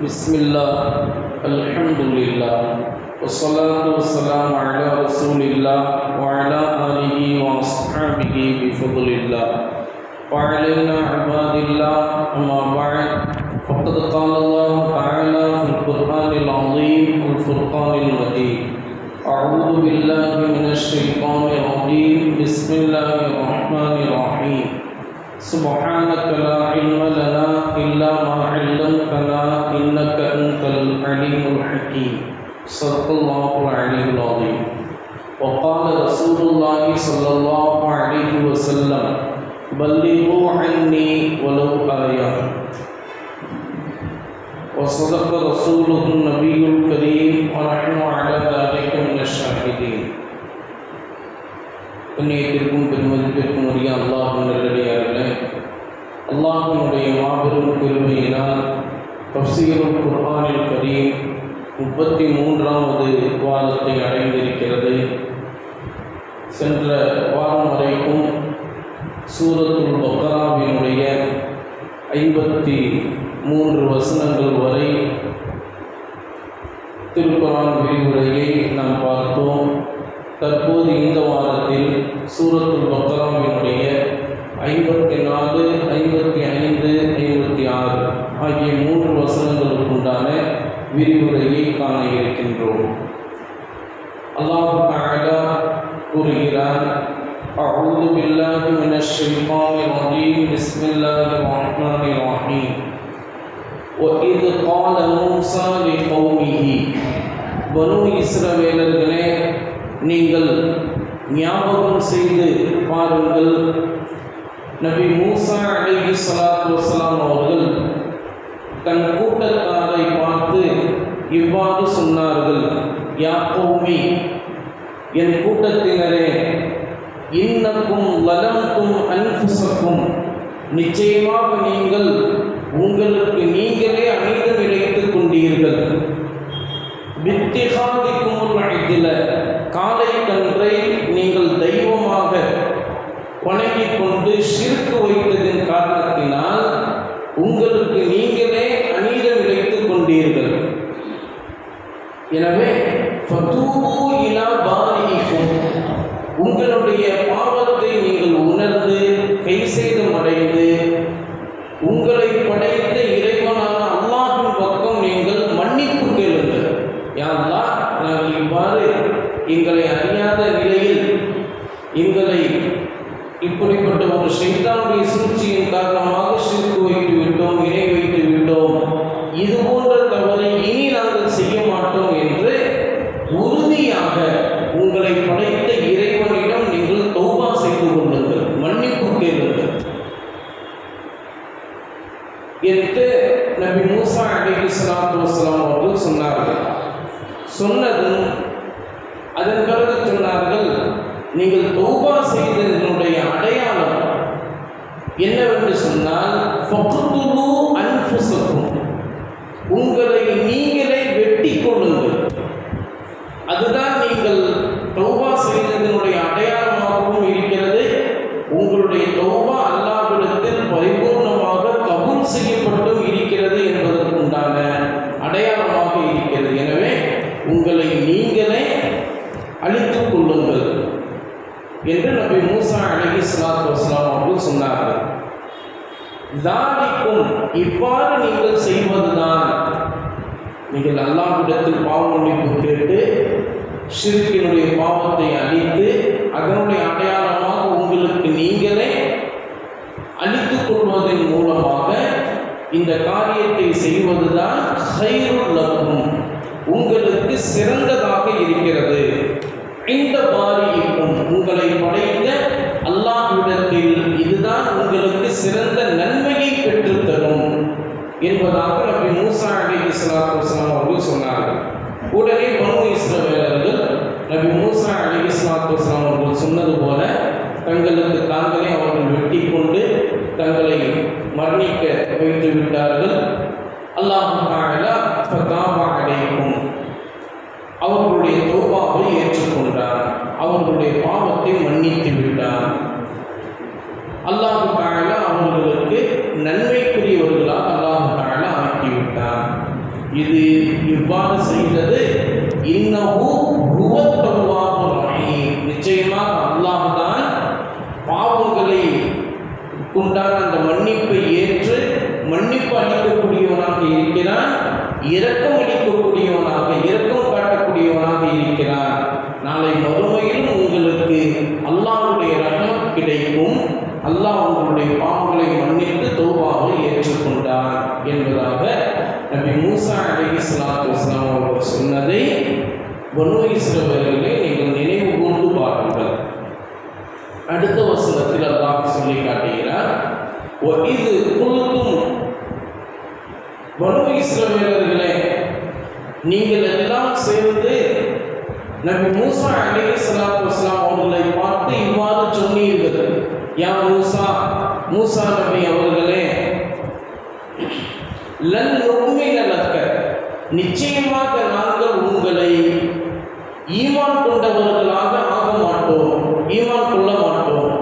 Bismillah, Alhamdulillah, wassalatu wassalamu ala rasulillah wa ala alihi wa ashabihi bifadlillah wa alayna ibadillah amma ba'd. Faqad qala Allah ta'ala fil Qur'anil azim wal furqanil majid. A'udhu billahi minash shaitanir rajim. Bismillahirrahmanirrahim. Subhanaka la ilma lana illa ma 'allamtana innaka antal alimul hakim. Sadaqallahul aliyyul azim. Wa qala Rasulullah sallallahu alaihi wasallam, ballighu anni walau ayah. Wa sadaqa rasuluhun nabiyyul karim wa nahnu ala dhalika minash shahidin. கண்ணியத்திற்கும் பெருமதிப்பிற்கும் உரிய அல்லாஹ்வின் நல்லடியார்களே, அல்லாஹ்வினுடைய மாபெரும் கிருபையினால் தஃப்சீருல் குர்ஆனில் கரீம் 33வது வாரத்தை அடைந்திருக்கிறது. சென்ற வாரம் வரைக்கும் சூரத்துல் பக்ராவினுடைய 53 வசனங்கள் வரை திருக்குர்ஆன் விரிவுரையை நாம் பார்த்தோம். தற்போது இந்த வாரத்தில் சூரத்துல் பக்ராவினுடைய 54, 55, 56 ஆகிய 3 வசனங்களுக்குண்டான விரிவுரையை காண இருக்கின்றோம். அல்லாஹ் தஆலா கூறுகிறார், அஊது பில்லாஹி மினஷ் ஷைத்தானிர் ரஜீம். பிஸ்மில்லாஹிர் ரஹ்மானிர் ரஹீம். வஇத் கால மூஸா லிகௌமிஹி. பனு இஸ்ரவேலர்களே, நீங்கள் ஞாபகம் செய்து பாருங்கள், நபி மூஸா அலைஹிஸ்ஸலாத்து வஸ்ஸலாம் அவர்கள் தன் கூட்டத்தாரை பார்த்து இவ்வாறு சொன்னார்கள், யா கௌமி, என் கூட்டத்தினரே, இன்னக்கும் லலம்தும் அன்ஃபுஸக்கும், நிச்சயமாக நீங்கள் உங்களுக்கு நீங்களே அநீதம் இழைத்துக் கொண்டீர்கள். பித்திஹாதிக்குமுல் இஜ்ல, காளை கன்றை நீங்கள் தெய்வமாக வணங்கிக் கொண்டு ஷிர்க் வைத்ததின் காரணத்தினால் உங்களுக்கு நீங்களே அநீதம் இழைத்துக் கொண்டீர்கள். எனவே ஃபதூபு இலா பாரிக்கும், உங்களுடைய பாவத்தை நீங்கள் உணர்ந்து கைசேதம் அடைந்து உங்களை படைத்த இறைவனான அல்லாஹ்வின் பக்கம் நீங்கள் மன்னிப்பு கேளுங்கள். யா அல்லாஹ், நாங்கள் இவ்வாறு எங்களை அறியாத நிலையில் எங்களை இப்படிப்பட்ட ஒரு ஷைத்தானுடைய சூழ்ச்சியின் காரணமாக ஷிர்க் வைத்து விட்டோம், இணை வைத்து விட்டோம், இது போன்ற தவறை இனி நாங்கள் செய்ய மாட்டோம் என்று உறுதியாக உங்களை படைத்த இறைவனிடம் நீங்கள் தௌபா செய்து கொள்ளுங்கள், மன்னிப்பு கேளுங்கள் என்று நபி மூஸா அலைஹிஸ்ஸலாத்து வஸ்ஸலாம் அவர்கள் சொன்னார்கள். சொன்னதும் அதன் பிறகு சொன்னார்கள், நீங்கள் தௌபா செய்ததனுடைய அடையாளம் என்னவென்று சொன்னால், ஃபக்துலு அன்ஃபுஸக்கும், உங்களை நீங்களே வெட்டி கொள்ளுங்கள். அதுதான் நீங்கள் தௌபா செய்ததனுடைய அடையாளமாகவும் இருக்கிறது. உங்களுடைய தௌபா அல்லாஹ்விடத்தில் பரிபூர்ணமாக கபூல் செய்யப்பட்டும் இருக்கிறது என்பதற்குண்டான அடையாளமாக இருக்கிறது. எனவே உங்களை நீங்களே அழித்துக் கொள்ளுங்கள் என்று நபி மூஸா அலைஹிஸ்ஸலாத்து வஸ்ஸலாம் அவர்கள் சொன்னார்கள். ذَلِكُمْ, இவ்வாறு நீங்கள் செய்வதுதான், நீங்கள் அல்லாஹ்விடத்தில் பாவ மன்னிப்பு கேட்டு ஷிர்கினுடைய பாவத்தை அழித்து அதனுடைய அடையாளமாக உங்களுக்கு நீங்களே அழித்துக் கொள்வதன் மூலமாக இந்த காரியத்தை செய்வதுதான் ഖൈറുல் லக்கும், உங்களுக்கு சிறந்ததாக இருக்கிறது. இந்த பாரிக்கும், உங்களை படைத்த அல்லாஹ்விடத்தில் இதுதான் உங்களுக்கு சிறந்த நன்மையை பெற்றுத்தரும் என்பதாக நபி மூஸா அலைஹிஸ்ஸலாத்து வஸ்ஸலாம் அவர்கள் சொன்னார்கள். உடனே பனு இஸ்ரவேலர்கள் நபி மூஸா அலைஹிஸ்ஸலாத்து வஸ்ஸலாம் அவர்கள் சொன்னது போல தங்களுக்கு தாங்களே அவர்கள் வெட்டி கொண்டு தங்களை மரணிக்க வைத்து விட்டார்கள். அல்லாஹ் தஆலா ஃபதாபா அலைக்கும், அவர்களுடைய தௌபாவை ஏற்றுக்கொண்டார், அவர்களுடைய பாவத்தை மன்னித்து விட்டார். அல்லாஹ் தஆலா அவர்களுக்கு நன்மைக்குரியவர்களாக அல்லாஹ் தஆலா ஆக்கிவிட்டார். கிடைக்கும், அல்லாஹ் உங்களுடைய பாவங்களை மன்னித்து தௌபாவை ஏற்றுக்கொண்டார் என்பதாக நபி மூசா அலைஹிஸ்ஸலாத்து வஸ்ஸலாம் அவர்கள் சொன்னதை பனு இஸ்ரவேலர்களே நீங்கள் நினைவு கூர்ந்து பாருங்கள். அடுத்த வசனத்தில் அல்லாஹ் சொல்லி காட்டுகிறார், இது குல்தும், பனு இஸ்ரவேலர்களே நீங்கள் எல்லாம் சேர்ந்து நபி மூசா அலைஹிஸ்ஸலாத்து வஸ்ஸலாம் அவர்களை பார்த்து இவ்வாறு சொன்னீர்கள், யா மூசா, மூசா நபி அவர்களே, லன் நுமின லக்க, நிச்சயமாக நாங்கள் உங்களை ஈமான் கொண்டவர்களாக ஆக மாட்டோம், ஈமான் கொள்ள மாட்டோம்,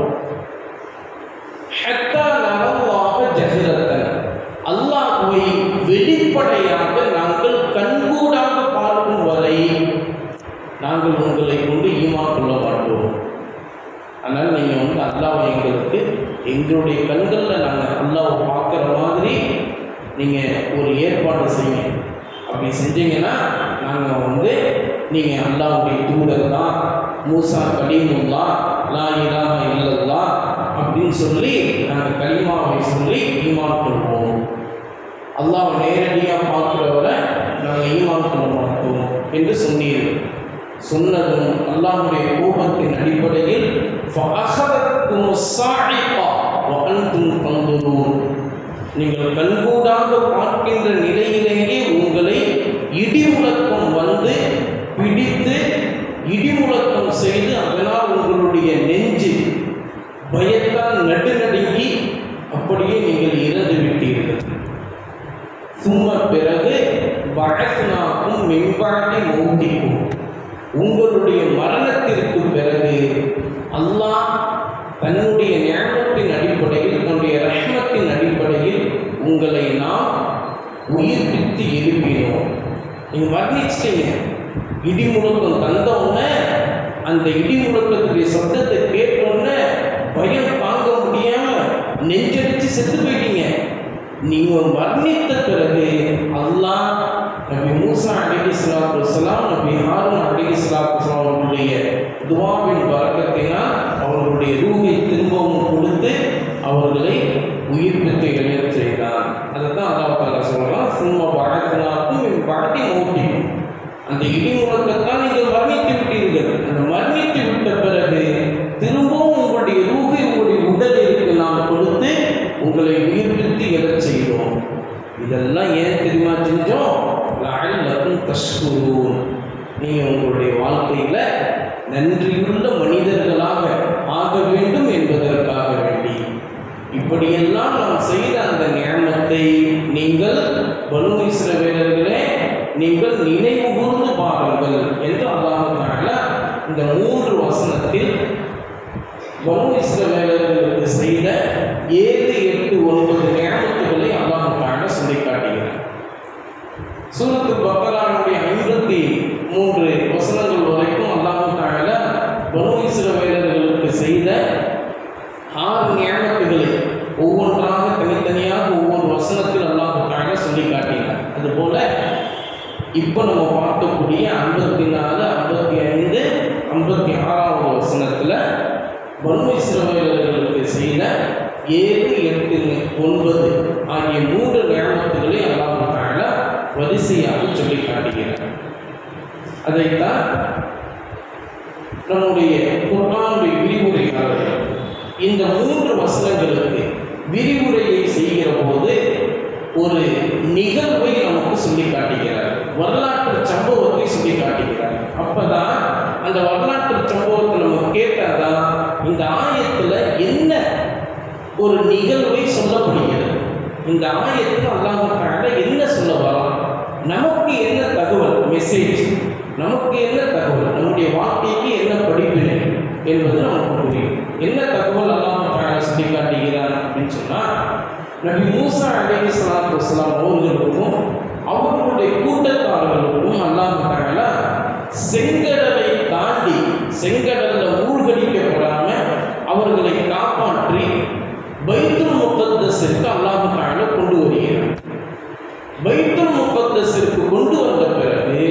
ஹத்தா நரல்லாஹ ஜஹரத்தன், அல்லாஹ்வை வெளிப்படையாக நாங்கள் கண்கூடாக பார்க்கும் வரை நாங்கள் உங்களை கொண்டு ஈமான் கொள்ள மாட்டோம். அதனால் நீங்கள் அல்லாஹ்வை எங்களுடைய கண்களில் நாங்கள் அல்லாஹ்வை பார்க்குற மாதிரி நீங்கள் ஒரு ஏற்பாடு செய்யுங்க. அப்படி செஞ்சீங்கன்னா நாங்கள் நீங்கள் அல்லாஹ்வுடைய தூதர் தான், மூசா கலீமுல்லாஹ், லா இலாஹ இல்லல்லாஹ் அப்படின்னு சொல்லி நாங்கள் கலிமாவை சொல்லி ஈமான் கொள்வோம். அல்லாஹ் நேரடியாக பார்க்குறவரை நாங்கள் ஈமான் கொள்ள மாட்டோம் என்று சொன்னீர்கள். சொன்னதும் அல்லாஹ்வுடைய கோபத்தின் அடிப்படையில் நீங்கள் கண்கூடாக பார்க்கின்ற நிலையிலேயே உங்களை இடிமுழக்கம் வந்து பிடித்து இடிமுழக்கம் செய்து அதனால் உங்களுடைய நெஞ்சு பயத்தால் நடுநடுங்கி அப்படியே நீங்கள் இறந்து விட்டீர்கள். பிறகு பஅஸ்னாக்கும் மின் பஅதி மௌத்திக்கும், உங்களுடைய மரணத்திற்கு பிறகு அல்லாஹ் தன்னுடைய நியாமத்தின் அடிப்படையில், தன்னுடைய ரஹ்மத்தின் அடிப்படையில் உங்களை நாம் உயிர்ப்பித்து எழுப்பினோம். நீங்கள் வர்ணிச்சிட்டீங்க, இடி முழக்கம் தந்தோடனே அந்த இடி முழக்கத்துடைய சப்தத்தை கேட்டோன்னே பயம் தாங்க முடியாமல் நெஞ்சடிச்சு செத்து போயிட்டீங்க. நீங்கள் வர்ணித்த பிறகு அல்லாஹ் நபி மூசா அலைஹிஸ்ஸலாத்து வஸ்ஸலாம், நபி ஹாரூன் அலைஹிஸ்ஸலாத்து வஸ்ஸலாம் அவர்களுடைய துஆவின் பரக்கத்தினால் அவர்களுடைய ரூஹை திரும்பவும் கொடுத்து அவர்களை உயிர்ப்பித்து எழச் செய்தார். அதைத்தான் அல்லாஹ் தஆலா சொல்றான், சும்ம பஅஸ்னாக்கும் மின் பஅதி மௌத்திக்கும். அந்த இடி முழக்கத்தான் நீங்கள் வர்ணித்து விட்டீர்கள். அந்த வர்ணித்து விட்ட பிறகு திரும்பவும் உங்களுடைய ரூஹை உங்களுடைய உடலிற்கு நாம் கொடுத்து உங்களை உயிர்ப்பித்து எழச் செய்தோம். இதெல்லாம் ஏன் தெரியுமா செஞ்சோம்? லஅல்லக்கும் தஷ்குரூன், நீங்கள் உங்களுடைய வாழ்க்கையில் நன்றியுள்ள மனிதர்களாக ஆக வேண்டும் என்பதற்காக வேண்டி. இப்படியெல்லாம் நாம் செய்த அந்த நியமத்தை நீங்கள் பனு இஸ்ரவேலர்களே நீங்கள் நினைவு கூர்ந்து பாருங்கள் என்று அல்லாஹ் தஆலா இந்த 3 வசனத்தில் பனு இஸ்ரவேலர்களுக்கு செய்த 7, 8, 9 நியமத்துகளை அல்லாஹ் தஆலா சொல்லி காட்டுகிறார். சூரத்துல் பக்கராவுடைய 53 வசனங்கள் வரைக்கும் அல்லாஹ் தஆலா பனு இஸ்ரவேலர்களுக்கு செய்த 6 நியமத்துகளை ஒவ்வொன்றாக தனித்தனியாக ஒவ்வொரு வசனத்தில் அல்லாஹ் தஆலா சொல்லி காட்டினார். அதுபோல இப்போ நம்ம பார்க்கக்கூடிய 54, 55, 56வது வசனத்தில் பனு இஸ்ரவேலர்களுக்கு செய்த 7, 8, 9 ஆகிய 3 நியமத்துகளை அல்லாஹ் தஆலா வரிசையாக சொல்லி காட்டுகிறார். அதைத்தான் நம்முடைய குர்ஆனுடைய விரிவுரையாளர்கள் இந்த 3 வசனங்களுக்கு விரிவுரையை செய்கிற போது ஒரு நிகழ்வை நமக்கு சொல்லி காட்டுகிறார், வரலாற்று சம்பவத்தை சொல்லி காட்டுகிறார். அப்பதான் அந்த வரலாற்று சம்பவத்தை நம்ம கேட்டாதான் இந்த ஆயத்தில் என்ன ஒரு நிகழ்வை சொல்லப்படுகிறது, இந்த ஆயத்தில் அல்லாஹ் தஆலா என்ன சொல்ல வரான், நமக்கு என்ன தகவல், மெசேஜ், நமக்கு என்ன தகவல், நம்முடைய வாழ்க்கைக்கு என்ன படிப்பினை என்பது நமக்கு புரியும். என்ன தகவல் அல்லாஹ் தஆலா சொல்லி காட்டுகிறார் அப்படின்னு சொன்னால், நபி மூசா அலைஹிஸ்ஸலாத்து வஸ்ஸலாம் அவர்களுக்கும் அவர்களுடைய கூட்டத்தார்களுக்கும் அல்லாஹ் தஆலா செங்கடலை தாண்டி செங்கடலில் மூழ்கடிக்கப்படாம அவர்களை காப்பாற்றி பைத்துல் முகத்தஸிற்கு அல்லாஹ் தஆலா கொண்டு வருகிறார். பைத்துல் முகத்தஸிற்கு கொண்டு வந்த பிறகு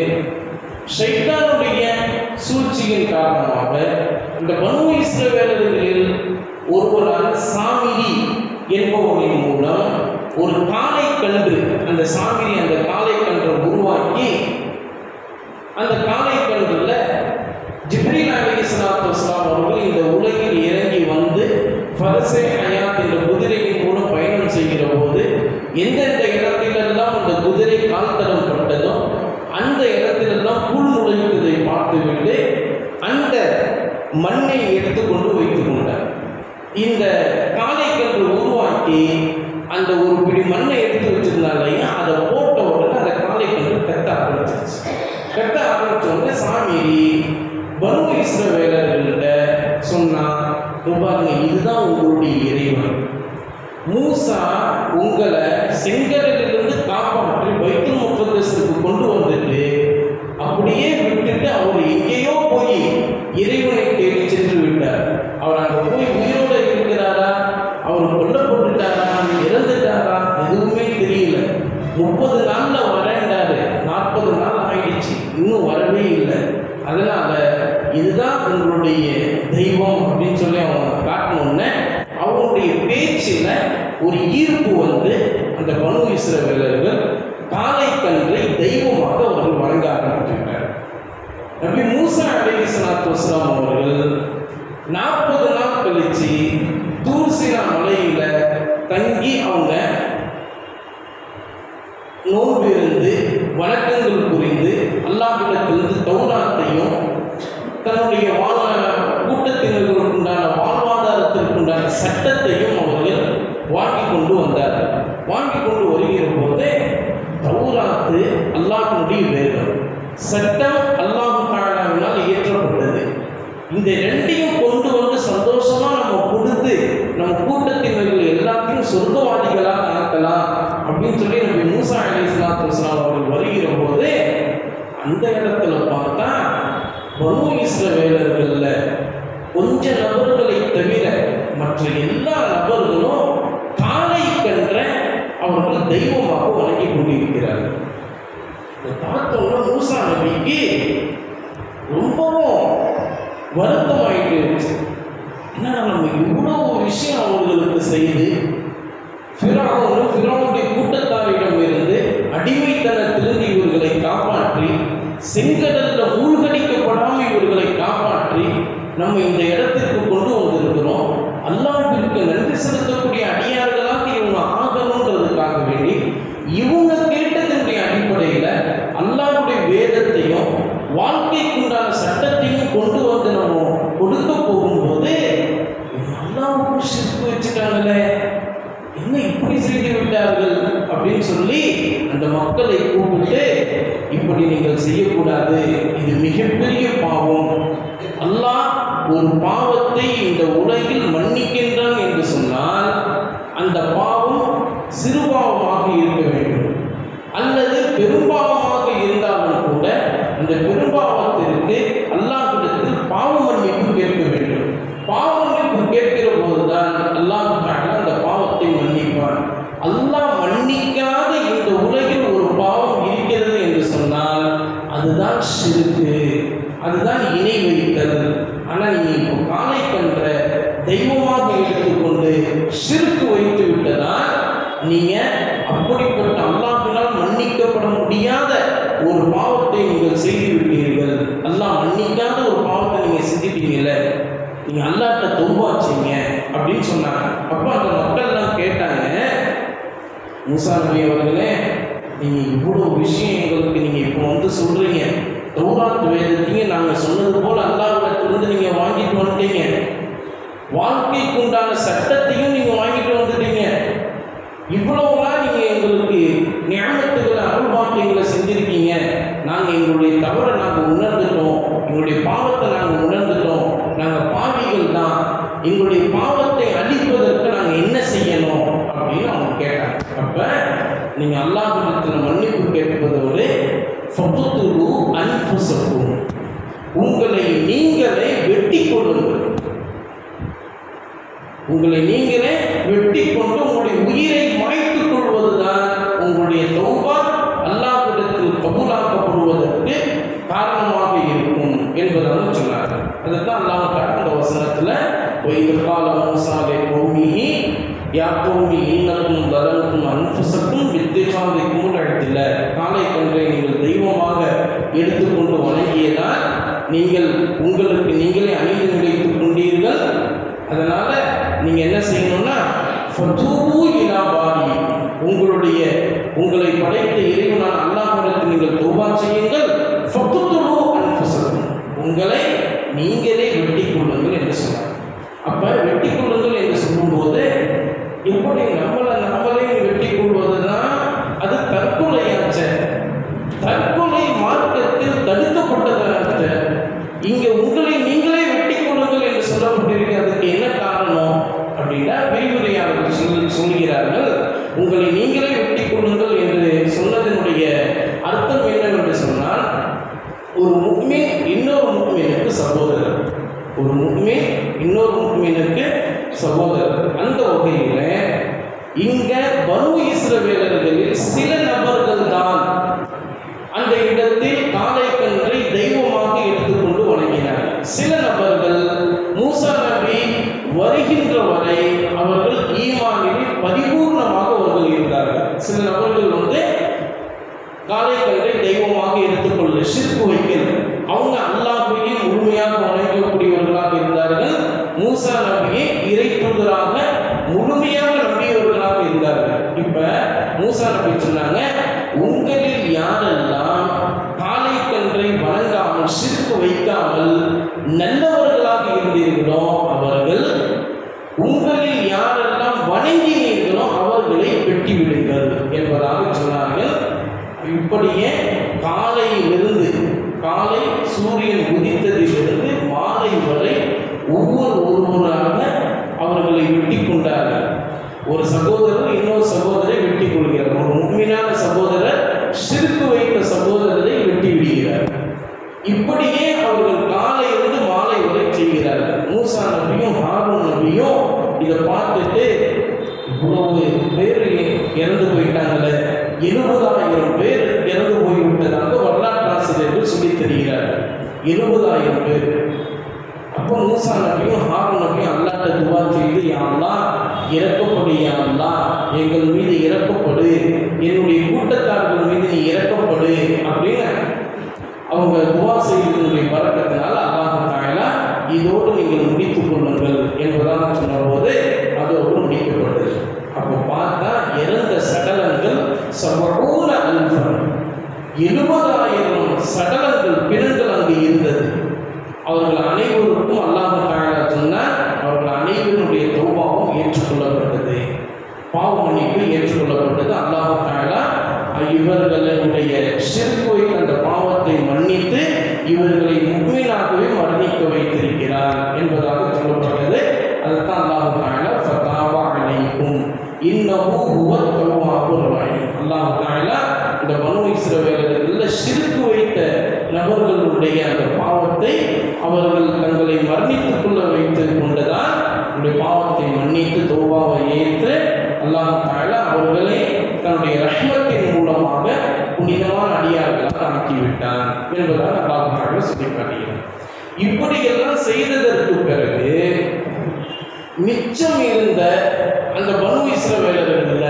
ஷைத்தானுடைய சூழ்ச்சியின் காரணமாக அந்த பனு இஸ்ரவேலர்களில் ஒருவரான சாமிரி என்பவரின் மூலம் ஒரு காளை கன்று, அந்த சாமிரி அந்த காளை கன்றை உருவாக்கி அந்த காளை கன்றுல ஜிப்ரீல் அலைஹிஸ்ஸலாத்து வஸ்ஸலாம் அவர்கள் இந்த உலகில் இறங்கி வந்து ஃபர்ஸே ஹயாத் என்ற குதிரையின் மூலம் பயணம் செய்கிற போது எந்தெந்த இடத்திலெல்லாம் அந்த குதிரை கால் தடம் பட்டதோ அந்த இடத்திலெல்லாம் புல் நுழைந்ததை பார்த்துவிட்டு அந்த மண்ணை எடுத்துக்கொண்டு வைத்துக் கொண்டார். இந்த காளை கன்று உருவாக்கி அந்த ஒரு பிடி மண்ணை எடுத்து வச்சிருந்தாலையா அதை போட்ட உடனே அந்த காளை கன்று கத்த ஆரம்பிச்சிருச்சு. கத்த ஆரம்பிச்சோடனே சாமிரி பனு இஸ்ரவேலர்கள்ட்ட சொன்னா, பாருங்க இதுதான் உங்களுடைய இறைவன் மூசா உங்களை செங்கடலிலிருந்து காப்பாற்றி பைத்துல் முகத்தஸுக்கு கொண்டு வந்துட்டு அப்படியே விட்டுட்டு அவர் எங்கேயோ போய் இறைவனை தேடி சென்று விட்டார். அவர் அங்கே போய் உயிரோடு இருக்கிறாரா, அவர் கொல்லப்பட்டுட்டாரா, இறந்துட்டாரா எதுவுமே தெரியல. 30 நாளில் வரேன்டாரு, 40 நாள் ஆயிடுச்சு, இன்னும் வரவே இல்லை. அதனால இதுதான் உங்களுடைய தெய்வம் அப்படின்னு சொல்லி அவங்க காட்டணும்னு அவங்களுடைய பேச்சில் ஒரு ஈர்ப்பு வந்து அந்த பனு இஸ்ரவேலர்கள் காளை கன்றை தெய்வமாக அவர்கள் வணங்க ஆரம்பித்தார். நபி மூசா அலைஹிஸ்ஸலாத்து வஸ்ஸலாம் அவர்கள் 40 நாள் கழிச்சு தூர் சீனா மலையில தங்கி அவங்க நோன்பு இருந்து வணக்கங்கள் புரிந்து அல்லாஹ்விடத்திலிருந்து தௌராத்தையும் தன்னுடைய கூட்டத்தினர்களுக்குண்டான வாழ்வாதாரத்திற்குண்டான சட்டத்தையும் அவர்கள் வாங்கி கொண்டு வந்தார்கள். வாங்கி கொண்டு வருகிற போது தௌராத்து அல்லாஹ்வுடைய வேதம், சட்டம் அல்லாஹ் தஆலாவினால் இயற்றப்பட்டது. இந்த ரெண்டையும் கொண்டு வந்து சந்தோஷமா நம்ம கொடுத்து நம்ம கூட்டத்தினர்கள் எல்லாத்தையும் சொர்க்கவாதிகளாக ஆக்கலாம் அப்படின்னு சொல்லி நபி மூசா அலைஹிஸ்ஸலாத்து வஸ்ஸலாம் அவர்கள் வருகிற போது அந்த இடத்துல பார்த்தா பனு இஸ்ரவேலர்கள்ல கொஞ்ச நபர்களை தவிர மற்ற எல்லா நபர்களும் காளை கன்றை அவர்கள் தெய்வமாக வணங்கி கொண்டிருக்கிறார்கள். இதை பார்த்தோம்னா மூசா நபிக்கு ரொம்பவும் வருத்தம் ஆயிட்டு, ஏன்னா நம்ம இவ்வளவு விஷயம் அவர்களுக்கு செய்து ஃபிரௌனுடைய கூட்டத்தாரிடம் இருந்து அடிமைத்தனத்திலிருந்து இவர்களை காப்பாற்றி செங்கடலில் மூழ்கடிக்கப்படாமல் இவர்களை காப்பாற்றி நம்ம இந்த இடத்திற்கு கொண்டு வந்திருக்கிறோம். அல்லாஹ்விற்கு நன்றி செலுத்தக்கூடிய அடியார்களாக இவங்க ஆகணுன்றதுக்காக வேண்டி இவங்க கேட்டதனுடைய அடிப்படையில் அல்லாஹ்வுடைய வேதத்தையும் வாழ்க்கைக்குண்டான சட்டத்தையும் கொண்டு வந்து நம்ம கொடுக்க போகும்போது அல்லாஹ்வுக்கு ஷிர்க் வச்சுட்டாங்களே, என்ன இப்படி செய்து விட்டார்கள் அப்படின்னு சொல்லி அந்த மக்களை கூப்பிட்டு, இப்படி நீங்கள் செய்யக்கூடாது, இது மிகப்பெரிய பாவம். அல்லாஹ் ஒரு பாவத்தை இந்த உலகில் மன்னிக்கின்றான் என்று சொன்னால் அந்த பாவம் சிறுபாவமாக இருக்க வேண்டும், அல்லது பெரும்பாவமாக இருந்தாலும் கூட அந்த பெரும்பாவத்திற்கு அல்லாஹ்விடத்தில் பாவ மன்னிப்பு கேட்க வேண்டும். பாவ மன்னிப்பு கேட்கிற போதுதான் அல்லாஹ் அந்த பாவத்தை மன்னிப்பான். அல்லாஹ் மன்னிக்காத இந்த உலகில் ஒரு பாவம் இருக்கிறது என்று சொன்னால் அதுதான் ஷிர்க், அதுதான் இணை வைத்தல். ஆனால் நீங்கள் இப்போ காளை கன்ற தெய்வமாக எடுத்துக்கொண்டு ஷிர்க் வைத்து விட்டதால் நீங்கள் அப்படிப்பட்ட அல்லாஹ்வினால் மன்னிக்கப்பட முடியாத ஒரு பாவத்தை நீங்கள் செய்து விட்டீர்கள். அல்லாஹ் மன்னிக்காத ஒரு பாவத்தை நீங்கள் செஞ்சிட்டீங்கல்ல, நீங்கள் அல்லாஹ்ட்ட தௌபா செய்யுங்க அப்படின்னு சொன்னாங்க. அப்போ அந்த மக்கள்லாம் கேட்டாங்க, மூசா நபி அவர்களே, நீங்கள் இவ்வளோ விஷயம் எங்களுக்கு நீங்கள் இப்போ வந்து சொல்கிறீங்க, தௌராத் வேதத்தையும் நாங்கள் சொன்னது போல் அல்லாஹ்விடத்திலிருந்து நீங்கள் வாங்கிட்டு வந்துட்டீங்க, வாழ்க்கைக்குண்டான சட்டத்தையும் நீங்கள் வாங்கிட்டு வந்துட்டீங்க, இவ்வளவுலாம் நீங்கள் எங்களுக்கு நியாமத்துகளை அருள்வாக்கியங்களை செஞ்சுருக்கீங்க. நாங்கள் எங்களுடைய தவறை நாங்கள் உணர்ந்துட்டோம், எங்களுடைய பாவத்தை நாங்கள் உணர்ந்துட்டோம், நாங்கள் பாவிகள் தான், எங்களுடைய பாவத்தை அழிப்பதற்கு நாங்கள் என்ன செய்யணும் அப்படின்னு அவங்க கேட்டாங்க. அப்போ நீங்கள் அல்லாஹ்விடத்தில் மன்னிப்பு கேட்பதோடு ஃபக்துலு அன்ஃபுஸக்கும், உங்களை நீங்களே வெட்டி கொள்ளுங்கள், உங்களை நீங்களே வெட்டி கொண்டு உங்களுடைய உயிரை மாய்த்துக் கொள்வதுதான் உங்களுடைய தௌபா அல்லாஹ்விடத்தில் கபூலாக்கப்படுவதற்கு காரணமாக இருக்கும் என்பதாக சொன்னார்கள். அதுதான் அல்லாஹ் அந்த வசனத்தில் கால மூஸா லிகௌமிஹி யா கௌமி இன்னக்கும் ஸலம்தும் அன்ஃபுஸக்கும் பித்திகாதிக்கும் அழ்தில்ல. காளை கன்றை நீங்கள் தெய்வமாக எடுத்துக்கொண்டு வணங்கியதால் நீங்கள் உங்களுக்கு நீங்களே அநீதி நிலைத்துக் கொண்டீர்கள். அதனால நீங்க என்ன செய்யணும்னா ஃபதூபு இலா பாரி, உங்களை படைத்த இறைவனான அல்லாஹ்விடத்தில் நீங்கள் தௌபா செய்யுங்கள். ஃபக்துலு அன்ஃபுஸக்கும், உங்களை நீங்களே வெட்டிக் கொள்ளுங்கள் என்று சொன்னார். அப்ப வெட்டிக் கொள்ளுங்கள் என்று சொல்லும்போது எப்படி நம்மளே வெட்டிக் கொள்வதுதான் அது தற்கொலையாச்ச. தற்கொலை மார்க்கத்தில் தடுக்கப்பட்டதாக இங்க உங்களை நீங்களே வெட்டிக் கொள்ளுங்கள் என்று சொல்லப்பட்டிருக்கு. அதுக்கு என்ன காரணம் அப்படின்னா விரிவுரையாளர்கள் சொல்கிறார்கள், உங்களை நீங்களே வெட்டிக் கொள்ளுங்கள் என்று சொன்னதனுடைய அர்த்தம் என்னவென்று சொன்னால், ஒரு முஃமின் இன்னொரு முஃமினுக்கு சகோதரர், ஒரு முஃமின் இன்னொரு முஃமினுக்கு சகோதரர். அந்த வகையில் இங்க பனு இஸ்ரவேலர்களில் சில நபர்கள் தான் அந்த இடத்தில் காளை கன்றை தெய்வமாக எடுத்துக்கொண்டு வணங்கினார்கள். சில நபர்கள் மூசா நபி வருகின்ற வரை அவர்கள் ஈமானில் பரிபூர்ணமாக அவர்கள் இருந்தார்கள். சில நபர்கள் காளை கன்றை தெய்வமாக எடுத்துக்கொள்ள ஷிர்க் வைக்கிறது. அவங்க அல்லாஹ்வையும் முழுமையாக வணங்கக்கூடியவர்களாக இருந்தார்கள். மூசா நபியை இறை தூதராக முழுமையாக நம்பியவர்களாக இருந்தார்கள். இப்ப மூசா நபி சொன்னாங்க, உங்களில் யாரெல்லாம் காளை கன்றை வணங்காமல் ஷிர்க் வைக்காமல் நல்லவர்களாக இருந்தீர்களோ அவர்கள், உங்களில் யாரெல்லாம் வணங்கினீர்களோ அவர்களை வெட்டி விடுங்கள் என்பதாக சொன்னார்கள். இப்படியே காலை சூரியன் உதித்ததிலிருந்து மாலை வரை ஒவ்வொருவராக அவர்களை வெட்டி கொண்டார்கள். ஒரு சகோதரர் இன்னொரு சகோதரை வெட்டி கொள்கிறார். ஒரு முஃமினான சகோதரர் ஷிர்க் வைத்த சகோதரரை வெட்டி விடுகிறார். இப்படியே அவர்கள் காலையிலிருந்து மாலை வரை செய்கிறார்கள். மூசா நபியும் ஹாரூன் நபியும் இதை பார்த்துட்டு, இவ்வளவு பேர் இறந்து போயிட்டாங்களே, 70,000 பேர் இறந்து போய்விட்டதாக வரலாற்று ஆசிரியர்கள் சொல்லி தருகிறார்கள். 70,000 பேர். அப்போ மூசா நபியும் ஹாரூன் நபியும் அல்லாஹ்ட்ட துவா செய்து, யா அல்லாஹ் இறக்கப்படு, யா அல்லாஹ் எங்கள் மீது இறக்கப்படு, என்னுடைய கூட்டத்தார்கள் மீது நீ இறக்கப்படு அப்படின்னு அவங்க துவா செய்வதனுடைய பரக்கத்தினால் அல்லாஹ் தஆலா இதோடு நீங்கள் முடித்துக் கொள்ளுங்கள் என்பதாக சொன்னபோது அதோடு முடிக்கப்பட்டது. அப்போ பார்த்தா இறந்த சடலங்கள் 70,000 சடலங்கள் பிணங்கள் அங்கு இருந்தது. அவர்கள் அனைவருக்கும் அல்லாஹ் தஆலா சொன்னார், அவர்கள் அனைவருடைய தௌபாவும் ஏற்றுக்கொள்ளப்பட்டது, பாவ மன்னிப்பு ஏற்றுக்கொள்ளப்பட்டது. அல்லாஹ் தஆலா இவர்களுடைய ஷிர்க் வைத்த அந்த பாவத்தை மன்னித்து இவர்களை முஃமினாகவே மரணிக்க வைத்திருக்கிறார் என்பதாக சொல்லப்பட்டது. அதுதான் அல்லாஹ் தஆலா ஃபதாபா அலைக்கும் இன்னஹு ஹுவத் தவ்வாபுர் ரஹீம். அல்லாஹ் தஆலா இந்த பனு இஸ்ரவேலர்கள் ஷிர்க் வைத்த நபர்களுடைய அந்த பாவத்தை அவர்கள் தங்களை மரணித்துக் கொள்ள வைத்து கொண்டதால் அவருடைய பாவத்தை மன்னித்து தௌபாவை ஏற்று அல்லாஹ் தஆலா அவர்களை தன்னுடைய ரஹ்மத்தின் மூலமாக புனிதமான அடியார்களாக ஆக்கிவிட்டான் என்பதாக அல்லாஹ் தஆலா சொல்லிக்காட்டுகிறார். இப்படியெல்லாம் செய்ததற்கு பிறகு மிச்சம் இருந்த அந்த பனு இஸ்ரவேலர்கள்ல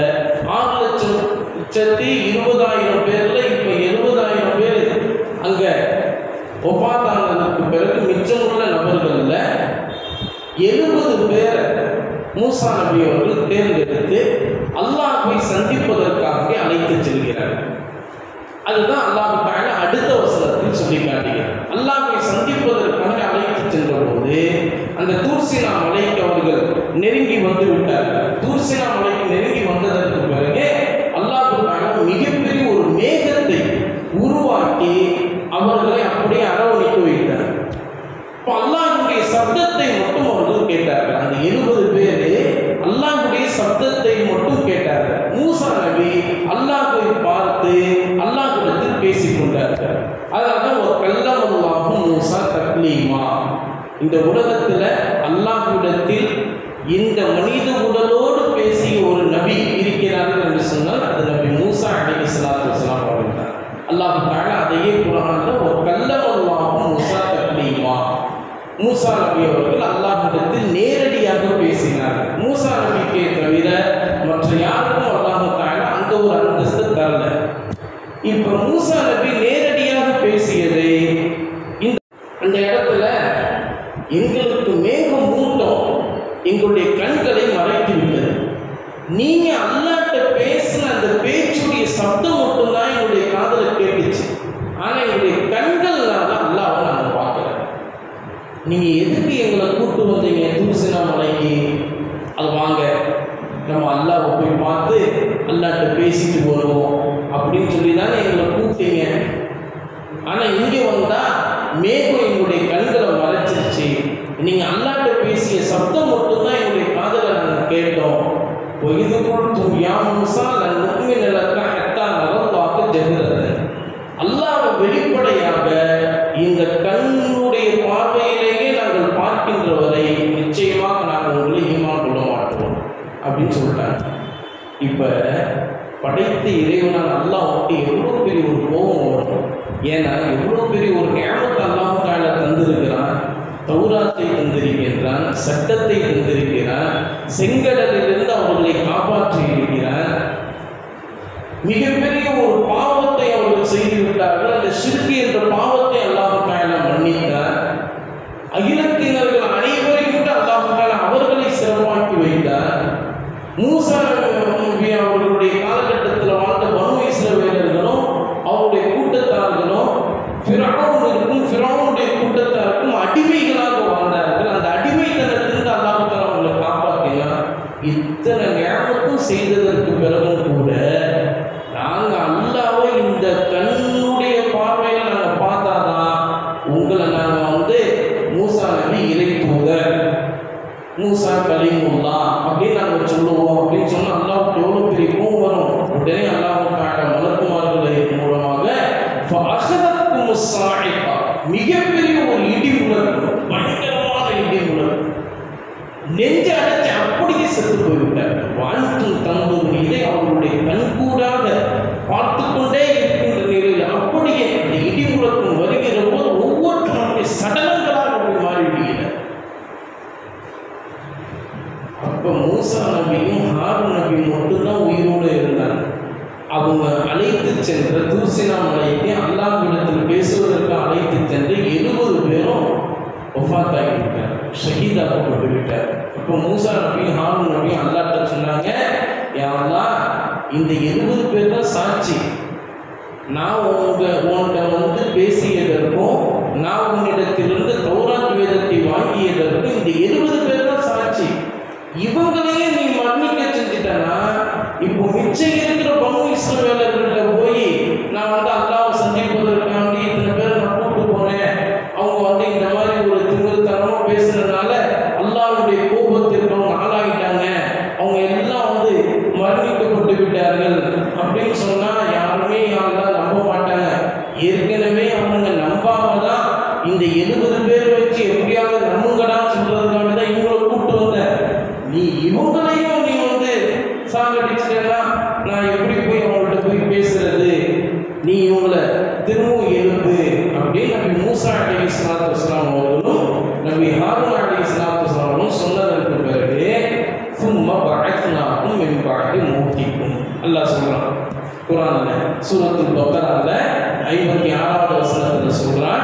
6,20,000 பேர்ல இப்ப 70,000 பேர் அங்க ஒப்பாத்தானதுக்கு பிறகு மிச்சமுள்ள நபர்கள்ல 70 பேர் மூசா நபி அவர்கள் தேர்ந்தெடுத்து அல்லாஹ்வை சந்திப்பதற்காக அழைத்து செல்கிறார்கள். அதுதான் அல்லாஹ் தஆலா அடுத்த வசனத்தில் சொல்லி காட்டுகிறார். அல்லாஹ்வை சந்திப்பதற்காக அழைத்து சென்ற போது அந்த தூர்சினா மலைக்கு அவர்கள் நெருங்கி வந்து விட்டார்கள். தூர்சினா மலைக்கு நெருங்கி வந்ததற்கு பிறகு அல்லாஹ் தஆலா மிகப்பெரிய ஒரு மேகத்தை உருவாக்கி அவர்களை அப்படியே அரவணைக்க வைத்தார். இப்போ அல்லாஹ்வுடைய சப்தத்தை மட்டும் அவர்கள் கேட்டார்கள். அந்த 70 பேர் அல்லாஹ்வுடைய சப்தத்தை மட்டும் கேட்டார்கள். மூசா நபி அல்லாஹ்வை பார்த்து அல்லாஹ்விடத்தில் பேசிக் கொண்டார்கள். அதனால ஒரு கல்லமல்லாஹு மூசா தக்லீமா, இந்த உலகத்தில் அல்லாஹ்விடத்தில் இந்த மனித உடலோடு பேசிய ஒரு நபி இருக்கிறார்கள் என்று சொன்னால் அது நபி மூசா அலைஹிஸ்ஸலாத்து வஸலாம் அவர்கள் தான். அல்லாஹ் தஆலா அதையே குர்ஆன்ல ஒரு கல்லமல்லாஹு மூசா தக்லீமா, மூசா நபி அவர்கள் அல்லாஹ்விடத்தில் நேரடியாக பேசினார்கள். மூசா நபிக்கே தவிர மற்ற யாருக்கும் அல்லாஹ் தஆலா அந்த ஒரு அந்தஸ்து தரல. இப்ப மூசா நபி நேரடியாக பேசியது அந்த இடத்துல எங்களுக்கு மேகம் மூட்டம் எங்களுடைய கண்களை மறைத்து விட்டது. நீங்க அல்லாஹ்ட்ட பேசின அந்த பேச்சுடைய சப்தம் மட்டும்தான் எங்களுடைய காதல கேட்டுச்சு. ஆனா எங்களுடைய கண்கள்னால அல்லாஹ்வை நாங்க பார்க்கல. நீங்க எதுக்கு எங்களை கூட்டு வந்தீங்க தூசினா மலைக்கு? அது வாங்க நம்ம அல்லாஹ்வை போய் பார்த்து அல்லாஹ்ட்ட பேசிட்டு வருவோம் அப்படின்னு சொல்லி தானே எங்களை கூப்பிட்டீங்க. ஆனா இங்க வந்தா மேகம் எங்களுடைய கண்களை மறைச்சிருச்சு. நீங்க அல்லாஹ்ட்ட பேசிய சப்தம் மட்டும்தான் எங்களுடைய காதல நாங்கள் கேட்டோம். அல்லாஹ் வெளிப்படையாக இந்த கண்ணுடைய பார்வையிலேயே நாங்கள் பார்க்கின்ற வரை நிச்சயமாக நாங்கள் உங்களை ஈமான் கொள்ள மாட்டோம் அப்படின்னு சொல்லிட்டாங்க. இப்ப படைத்த இறைவனால் அல்லாஹ் விட்டு எவ்வளோ பெரிய ஒரு கோபம் வரும். ஏன்னா எவ்வளோ பெரிய ஒரு நியமத்தை அல்லாஹ் தஆலா தந்திருக்கிறான். தௌராத்தை தந்திருக்கிறான், சட்டத்தை தந்திருக்கிறான், செங்கடலிலிருந்து அவர்களை காப்பாற்றி இருக்கிறான். மிகப்பெரிய ஒரு பாவத்தை அவர்கள் செய்து விட்டார்கள். அந்த ஷிர்க் என்ற பாவத்தை அல்லாஹ் தஆலா மன்னித்தார். அகிலத்தினர்கள் அனைவரையும் விட அல்லாஹ் தஆலா அவர்களை சிறப்பாக்கி வைத்தார். மூசா நபி அவர்களுடைய காலகட்டத்தில் வாழ்ந்த பனு இஸ்ரவேலர்களும் அவருடைய கூட்டத்தார்களும் ஃபிரௌனுடைய கூட்டத்தாருக்கும் அடிமைகளாக வாழ்ந்தார்கள். அந்த அடிமைத்தனத்திலிருந்து அல்லாஹ் தஆலா அவர்களை காப்பாற்றினார். இத்தனை நியமத்தும் செய்ததற்கு பிறகும் கூட நாங்கள் அல்லாஹ்வை இந்த கண்ணுடைய பார்வையில நாங்கள் பார்த்தாதான் உங்களை நாங்கள் மூசா நபி இறை தூதர், மூசா கலீமுல்லா அப்படின்னு நாங்கள் சொல்லுவோம் அப்படின்னு சொன்னால் அல்லாஹ்வுக்கு எவ்வளோ பெரிய கோபம் வரும். உடனே அல்லாஹ் தஆலா மலக்குமார்களை மூலமாக மிகப்பெரிய ஒரு இடி முழக்கம், பயங்கரமான இடி முழக்கம், நெஞ்ச அடைச்சு அப்படியே செத்து போய்விட்டார். வாழ்த்து தந்தூர் இதை அவர்களுடைய கண்கூடாக பார்த்து கொண்டே இருக்கின்ற நிலையில் அப்படியே அந்த இடி முழக்கம் வருகிற போது ஒவ்வொருத்தருடைய சடலங்களாக அப்படி மாறிவிடுகிறார். அப்ப மூசா நபியும் ஹாரூன் நபியும் மட்டும்தான் உயிரோடு இருந்தாங்க. அவங்க அழைத்து சென்ற தூசினா மலைக்கு அல்லாஹ்விடத்தில் பேசுவதற்கு அழைத்து சென்று 70 பேரும் ஒஃபாத்தாகி விட்டார், ஷஹீதாக்கப்பட்டு விட்டார். இப்போ மூசா நபி ஹாரூன் நபி அல்லாஹ்ட்ட சொன்னாங்க, யா அல்லாஹ், இந்த 70 பேர் தான் சாட்சி. நான் உன்கிட்ட பேசியதற்கும் நான் உன்னிடத்திலிருந்து தௌராத் வேதத்தை வாங்கியதற்கும் இந்த 70 பேர் தான் சாட்சி. இவங்களையே நீ மன்னிக்க செஞ்சுட்டனா இப்போ மிச்சம் இருக்கிற பனு இஸ்ரவேலர்கள்ட்ட போய் நான் அல்லாஹ்வை சந்திப்பதற்காண்டி இத்தனை பேர் நான் கூப்பிட்டு போனேன், அவங்க இந்த மாதிரி ஒரு திமிர்த்தனமா பேசுறதுனால அல்லாஹ்வுடைய கோபத்திற்கு அவங்க ஆளாகிட்டாங்க, அவங்க எல்லாம் மரணிக்கப்பட்டு விட்டார்கள் அப்படின்னு சொன்னா யாருமே அல்லாஹ் நம்ப மாட்டாங்க. ஏற்கனவே அவங்க நம்பாம தான் இந்த 70 பேர் வச்சு எப்படியாவது நம்புங்கடா சொல்றதுக்காக தான் இவங்களை கூப்பிட்டு வந்தேன். நீ இவங்களையும் நீ சாகடிச்சிட்டா நான் எப்படி போய் அவங்கள்ட்ட போய் பேசுறது? நீ இவங்களை திரும்பவும் எழுப்பு அப்படின்னு நபி மூசா அலைஹிஸ்ஸலாத்து வஸ்ஸலாம் அவர்களும் நபி ஹாரூன் அலைஹிஸ்ஸலாத்து வஸ்ஸலாம் அவர்களும் சொன்னதற்கு பிறகு சும்மா பஅத்னாகும் மின் பஅதி மௌத்திக்கும் அல்லாஹ் சொல்றான் குர்ஆன்ல சூரத்துல் பக்ரால 56வது வசனத்துல சொல்றான்,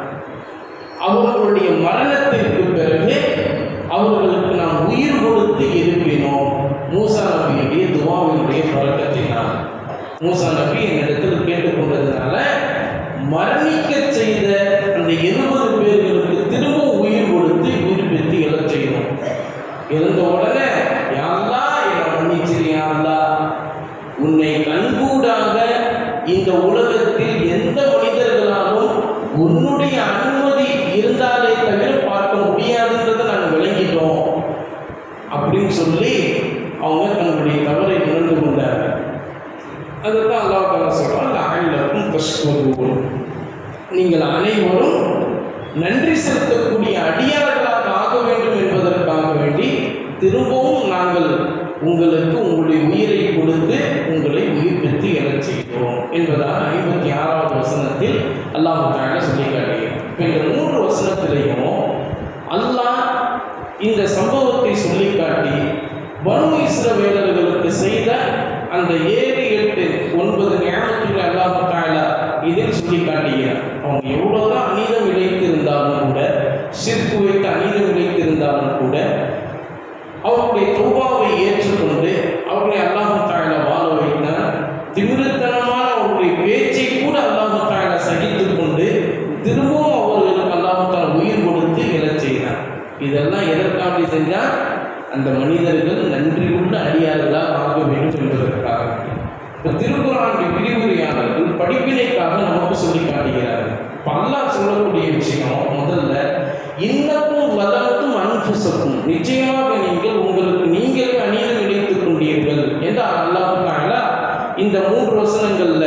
அவர்களுடைய மரணத்திற்கு பிறகு அவர்களுக்கு நாம் உயிர் கொடுத்து எழுப்பினோம். மூசா நபியுடைய துஆவினுடைய பரக்கத்தினால் மூசா நபி என்னிடத்தில் கேட்டுக்கொண்டதுனால மரணிக்க செய்த அந்த 70 பேர்களுக்கு திரும்ப உயிர் கொடுத்து உயிர்ப்பித்து எழச் செய்யணும். எழுந்த உடனே யா அல்லாஹ் என்னை மன்னிச்சிரு, யா அல்லாஹ், உன்னை கண்கூடாக இந்த உலகத்தில் எந்த மனிதர்களாலும் உன்னுடைய அனுமதி இருந்தாலே தவிர பார்க்க முடியாதுன்றதை நாங்கள் விளங்கிட்டோம் அப்படின்னு சொல்லி அவங்க தன்னுடைய தவறை உணர்ந்து கொண்டார்கள். அதுதான் அல்லாஹ் தஆலா சொல்றான், லஅல்லக்கும் தஷ்குரூன், நீங்கள் அனைவரும் நன்றி செலுத்தக்கூடிய அடியார்களாக ஆக வேண்டும் என்பதற்காக வேண்டி திரும்பவும் நாங்கள் உங்களுக்கு உங்களுடைய உயிரை கொடுத்து உங்களை உயிர்ப்பித்து எழச் செய்கிறோம் என்பதாக 56வது வசனத்தில் அல்லாஹ் தஆலா சொல்லி காட்டுகிறார். இப்போ இந்த 3 வசனத்திலையும் அல்லாஹ் இந்த சம்பவத்தை சொல்லி காட்டி பனு இஸ்ரவேலர்களுக்கு செய்த அந்த 7, 8, 9 நியாமத்துகளை அல்லாஹ் தஆலா இதில் சொல்லி காட்டுகிறார். அவங்க எவ்வளவுதான் அநீதம் இழைத்திருந்தாலும் கூட, ஷிர்க் வைத்து அநீதம் இழைத்திருந்தாலும் கூட, அவருடைய தௌபாவை ஏற்றுக்கொண்டு அவர்களை அல்லாஹ் தஆலா வாழ வைத்தார். திமிருத்தனமான அவருடைய பேச்சை கூட அல்லாஹ் தஆலா சகித்துக் கொண்டு திரும்பவும் அவர்களுக்கு அல்லாஹ் தஆலா உயிர் கொடுத்து எழச் செய்தார். இதெல்லாம் எதற்காக செஞ்சால் அந்த மனிதர்கள் நன்றியுள்ள அடியார்களாக ஆக வேண்டும் என்பதற்காக. திருக்குர்ஆனுடைய விரிவுரையாளர்கள் படிப்பினைக்காக நமக்கு சொல்லி காட்டுகிறார்கள். அல்லாஹ் சொல்லக்கூடிய விஷயம் முதல்ல, இன்னக்கும் வலத்தும் அன்ஃபுஸக்கும், நிச்சயமாக நீங்கள் உங்களுக்கு நீங்களே அநீதம் இழைத்துக் கொண்டீர்கள் என்று அல்லாஹ் தஆலா இந்த 3 வசனங்கள்ல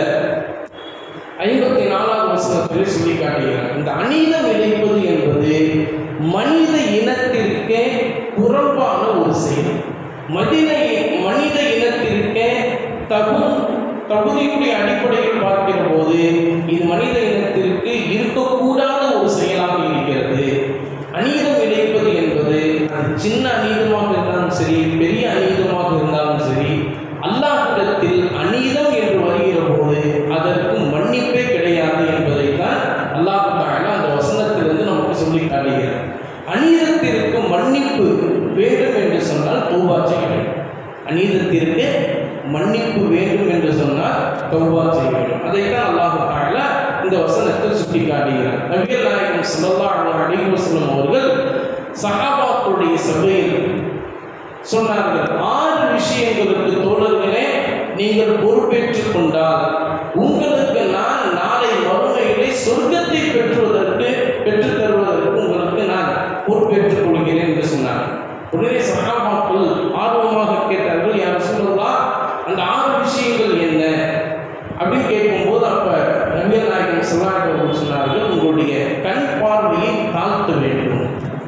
54வது வசனத்தில் சொல்லி காட்டுகிறார். இந்த அநீதம் இழைப்பது என்பது மனித இனத்திற்கே புறம்பான ஒரு செயல். மனித இனத்திற்கே தகுதியுடைய அடிப்படையில் பார்க்கிற போது இது மனித இனத்திற்கு இருக்கக்கூடாத ஒரு செயலாக இருக்கிறது. அநீதம் இழைப்பது என்பது அது சின்ன அநீதமாக இருந்தாலும் சரி, பெரிய அநீதமாக இருந்தாலும் சரி, அல்லாஹ்விடத்தில் அநீதம் என்று வருகிற போது அதற்கு மன்னிப்பே கிடையாது என்பதைத்தான் அல்லாஹ் தஆலா அந்த வசனத்திலிருந்து நமக்கு சொல்லி காட்டுகிறார். அநீதத்திற்கு மன்னிப்பு வேண்டும் என்று சொன்னால் தௌபா செய்ய வேண்டும். அநீதத்திற்கு மன்னிப்பு வேண்டும் என்று சொன்னால் தௌபா செய்ய வேண்டும். அதைத்தான் அல்லாஹ் தஆலா இந்த வசனத்தில் சுட்டி காட்டுகிறார். நபிகள் நாயகம் ஸல்லல்லாஹு அலைஹி வஸல்லம் அவர்கள் சஹாபாக்களுடைய சபையில் சொன்னார்கள், 6 விஷயங்களுக்கு தோழர்களே நீங்கள் பொறுப்பேற்றுக் கொண்டால் உங்களுக்கு நான் நாளை மறுமையிலே சொர்க்கத்தை பெற்றுத் தருவதற்கு உங்களுக்கு நான் பொறுப்பேற்றுக் கொள்கிறேன் என்று சொன்னார். உடனே சஹாபாக்கள் ஆர்வமாக கேட்டார்கள், யா ரசூலல்லாஹ், அந்த 6 விஷயங்கள் என்ன அப்படின்னு கேட்கும்போது அப்ப நபிகள் நாயகம் ஸல்லல்லாஹு அலைஹி வஸல்லம் சொன்னார்கள், உங்களுடைய கண் பார்வையை தாழ்த்த வேண்டும்,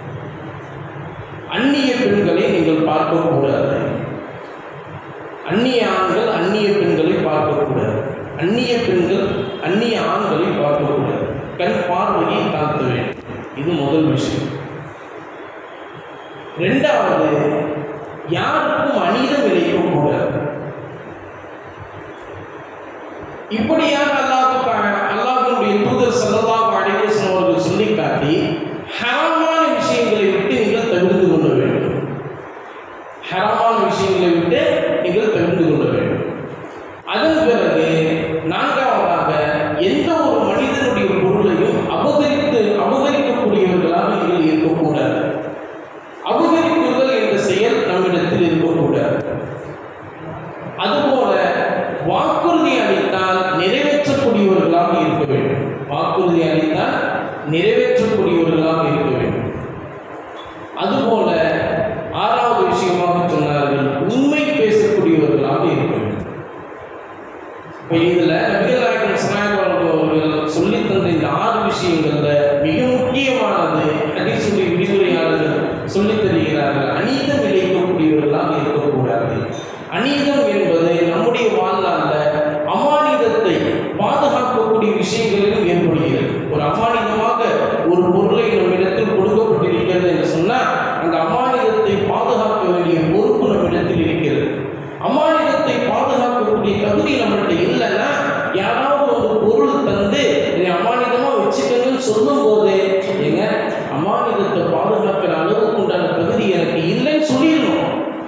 அந்நிய பெண்களை நீங்கள் பார்க்கக்கூடாது, அந்நிய ஆண்கள் அந்நிய பெண்களை பார்க்கக்கூடாது, அந்நிய பெண்கள் அந்நிய ஆண்களை பார்க்கக்கூடாது, கண் பார்வையை தாழ்த்த வேண்டும். இது முதல் விஷயம். 2வது, யாருக்கும் அநீதம் இழைக்கக்கூடாது. இப்படியாக அல்லாஹ்வுடைய தூதர் ஸல்லல்லாஹு அலைஹி வஸல்லம் அவர்கள் சொல்லி காட்டி ஹராமான விஷயங்களை விட்டு நீங்கள் தவிர்த்து கொள்ள வேண்டும். ஹராமான விஷயங்களை விட்டு நீங்கள் தவிர்த்து கொள்ள வேண்டும். அதன் பிறகு 4வதாக, எந்த ஒரு மனிதனுடைய பொருளையும் அபகரிக்கக்கூடியவர்களாக நீங்கள் இருக்கக்கூடாது. அபகரிப்புகள் என்ற செயல் நம்மிடத்தில் இருக்கக்கூடாது. அதுபோல வாக்குறுதி அளித்தால் நிறைவேற்றக்கூடியவர்களாக இருக்க வேண்டும். வாக்குறுதி அளித்தால் நிறைவேற்றக்கூடியவர்களாக இருக்க வேண்டும். அதுபோல 6வது விஷயமாக சொன்னார்கள், உண்மை பேசக்கூடியவர்களாக இருக்க வேண்டும். இப்போ இதில் நபிகள் நாயகம் ஸல்லல்லாஹு அவர்கள் சொல்லி தந்த இந்த 6 விஷயங்கள்ல மிக முக்கியமானது ஹதீஸுடைய விரிவுரையாளர்கள் சொல்லித் தருகிறார்கள், அநீதம் இழைக்கக்கூடியவர்களாக இருக்கக்கூடாது. அநீதம் என்பது நம்முடைய வாழ்நாளில் அமானிதத்தை பாதுகாக்கக்கூடிய விஷயங்களிலும் ஏற்படுகிறது. ஒரு அமானிதமாக ஒரு பொருளை நம்மிடத்தில் கொடுக்கப்பட்டிருக்கிறது என்று சொன்னால் அந்த அமானிதத்தை பாதுகாக்க வேண்டிய பொறுப்பு நம்மிடத்தில் இருக்கிறது. அமானிதத்தை பாதுகாக்கக்கூடிய தகுதி நம்மகிட்ட இல்லைன்னா, யாராவது ஒரு பொருள் தந்து இதை அமானிதமாக வச்சுக்கணும்னு சொல்லும் போது, ஏங்க அமானிதத்தை பாதுகாக்கிற அளவுக்கு உண்டான தகுதி எனக்கு இல்லைன்னு சொல்லிடணும்.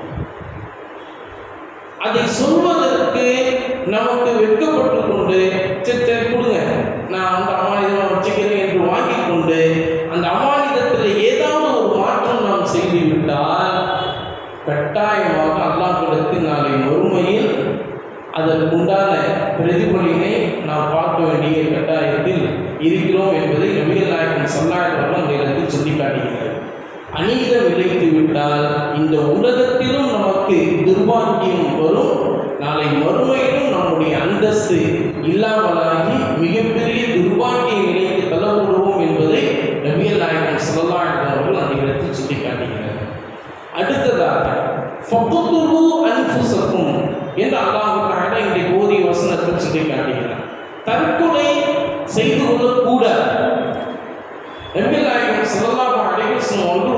அதை சொல்வதற்கு நமக்கு வெட்கப்பட்டு கொண்டு, சரி கொடுங்க நான் அந்த அமானிதமாக வச்சுக்கிறேன் என்று வாங்கி கொண்டு அந்த அமானிதத்தில் ஏதாவது ஒரு மாற்றம் நாம் செய்துவிட்டால் கட்டாயமாக அல்லாஹ்விடத்தில் நாளை மறுமையில் அதற்குண்டான பிரதிபலினை நாம் பார்க்க வேண்டிய கட்டாயத்தில் இருக்கிறோம் என்பதை நபிகள் நாயகம் ஸல்லல்லாஹு அலைஹி வஸல்லம் அந்த இடத்தில் சொல்லி காட்டுகிறார். அநீதம் இழைத்து விட்டால் இந்த உலகத்திலும் நமக்கு துர்பாக்கியம் வரும், நாளை மறுமையிலும் நம்முடைய அந்தஸ்து இல்லாமலாகி மிகப்பெரிய துர்பாக்கிய நிலைக்கு தள்ளப்படுவோம் என்பதை நபிகள் நாயகம் ஸல்லல்லாஹு அலைஹி வஸல்லம் அவர்கள் அந்த இடத்தில் சொல்லி காட்டுகிறார். அடுத்ததாக, ஃபக்துரு அன்ஃபுஸக்கும் என்று அல்லாஹ் தஆலா இந்த ஓதிய வசனத்தில் சொல்லி காட்டுகிறார். தற்கொலை செய்து கொள்ளக்கூடாது. நபிகள் நாயகம் ஸல்லல்லாஹு அலைஹி வஸல்லம்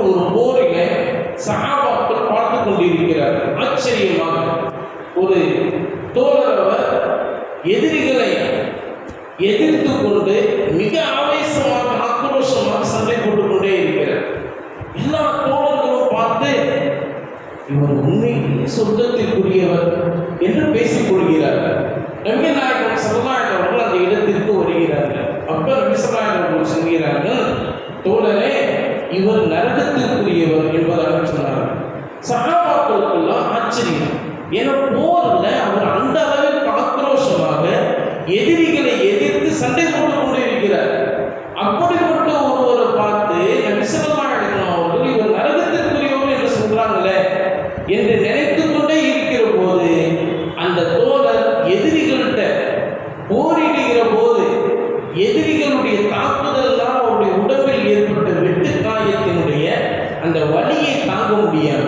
ஆச்சரியமாக ஒரு தோழரவர் எதிரிகளை எதிர்த்து கொண்டு மிக ஆவேசமாக ஆக்ரோஷமாக சண்டை போட்டுக்கொண்டே இருக்கிறார். எல்லா தோழர்களும் பார்த்து இவர் உண்மையிலேயே சொந்தத்திற்குரியவர் என்று பேசிக் கொள்கிறார்கள். நபிகள் நாயகம் ஸல்லல்லாஹு அலைஹி அவர்கள் அந்த இடத்திற்கு வருகிறார்கள். அப்ப நபி ஸல்லல்லாஹு அலைஹி அவர்கள் சொல்கிறார்கள், தோழரே இவர் நரகத்திற்குரியவர் என்பதாக சொன்னார்கள். சஹாபாக்களுக்கெல்லாம் ஆச்சரியம். ஏன்னா போர்ல அவர் அந்த அளவுக்கு ஆக்ரோஷமாக எதிரிகளை எதிர்த்து சண்டை போட்டுக் கொண்டு இருக்கிறார். அப்படிப்பட்ட ஒருவரை பார்த்து நபி ஸல்லல்லாஹு அலைஹி அவர்கள் இவர் நரகத்திற்குரியவர் என்று சொல்றாங்களே என்று நினைத்து கொண்டே இருக்கிற போது அந்த தோழர் எதிரிகள்கிட்ட போரிடுகிற போது எதிரிகளுடைய தாக்குதலால் அவருடைய உடம்பில் ஏற்பட்ட வெட்டு காயத்தினுடைய அந்த வலியை தாங்க முடியாம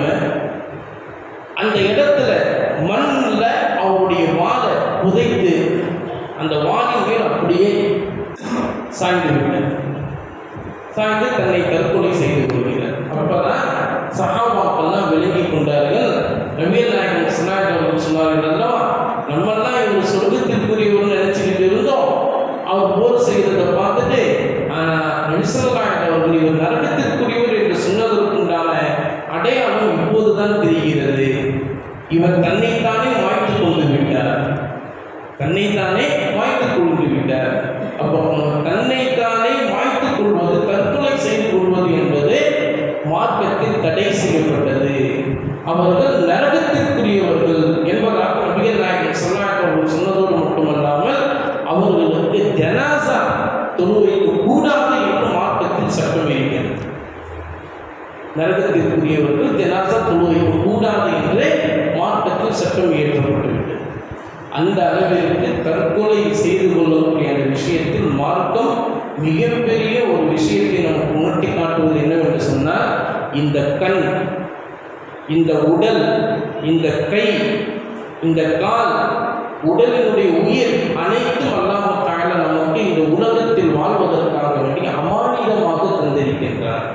அந்த இடத்துல மண்ணில் அவருடைய வாளை புதைத்து அந்த வாளின் மேல் அப்படியே சாய்ந்து விட்டார். சாய்ந்து தன்னை தற்கொலை செய்து கொள்கிறார். அப்பதான் சஹாபாக்கள்லாம் விளங்கி கொண்டார்கள். நபிகள் நாயகம் ஸல்லல்லாஹு அலைஹி வஸல்லம் சொன்னார்கள் அல்லவா, நம்மெல்லாம் இவர் சொர்க்கத்திற்குரியவர்னு நினைச்சுக்கிட்டு இருந்தோம். அவர் போர் செய்கிறத பார்த்துட்டு நபி ஸல்லல்லாஹு அலைஹி அவர்கள் இவர் நரகத்திற்குரியவர் என்று சொன்னதற்குண்டான அடையாளம் இப்போதுதான் தெரிகிறது. இவர் தன்னைத்தானே மாய்த்து கொண்டு விட்டார். தன்னைத்தானே மாய்த்து கொண்டு விட்டார். அப்போ தன்னைத்தானே மாய்த்து கொள்வது, தற்கொலை செய்து கொள்வது என்பது மார்க்கத்தில் தடை செய்யப்பட்டது. அவர்கள் நரகத்திற்குரியவர்கள் என்பதாக நபிகள் நாயகம் ஸல்லல்லாஹு அலைஹி அவர்கள் சொன்னதோடு மட்டுமல்லாமல் அவர்களுக்கு ஜனாசா தொழுகைக்கு கூடாது என்று மார்க்கத்தில் சட்டம் இருக்கிறது. நரகத்திற்குரியவர்கள் ஜனாசா தொழுகைக்கு கூடாது என்று மார்க்கத்தில் சட்டம் இயற்றப்பட்டுவிட்டது. அந்த அளவிற்கு தற்கொலை செய்து கொள்ளக்கூடிய அந்த விஷயத்தில் மார்க்கம் மிகப்பெரிய ஒரு விஷயத்தை நமக்கு உணர்த்தி காட்டுவது என்னவென்று சொன்னால், இந்த கண், இந்த உடல், இந்த கை, இந்த கால், உடலினுடைய உயிர் அனைத்தும் அல்லாஹ் தஆலா நமக்கு இந்த உலகத்தில் வாழ்வதற்காக வேண்டி அமானிதமாக தந்திருக்கின்றார்.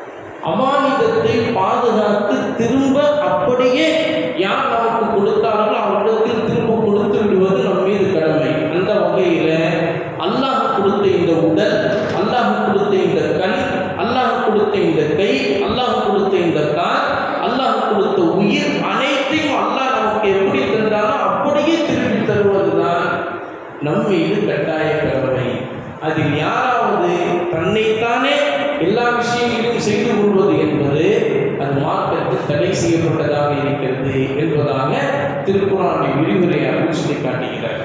அமானிதத்தை பாதுகாத்து திரும்ப அப்படியே யார் நமக்கு கொடுத்தார்களோ அவரிடத்தில் திரும்ப கொடுத்து விடுவது நம் மீது கடமை. அந்த வகையில் அல்லாஹ் கொடுத்த இந்த உடல், அல்லாஹ் கொடுத்த இந்த கண், அல்லாஹ் கொடுத்த இந்த கை, அல்லாஹ் கொடுத்த இந்த கால், அல்லாஹ் கொடுத்த உயிர் அனைத்தையும் அல்லாஹ் நமக்கு எப்படி தந்தாரோ அப்படியே திருப்பி தருவதுதான் நம் மீது கட்டாய கடமை. அதில் யாராவது தன்னைத்தானே எல்லா விஷயங்களையும் செய்து கொள்வது என்பது அது மார்க்கத்தில் தடை செய்யப்பட்டதாக இருக்கிறது என்பதாக திருக்குர்ஆனுடைய விரிவுரையாக சொல்லி காட்டுகிறார்.